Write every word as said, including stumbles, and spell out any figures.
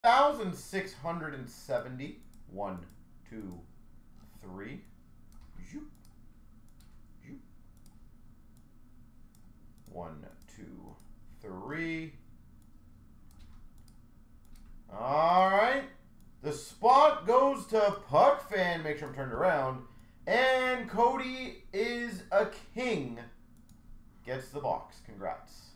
thousand six hundred seventy. One, two, three. Zoop. Zoop. One, two, three. All right. The spot goes to Puck Fan. Make sure I'm turned around. And Cody is a king. Gets the box. Congrats.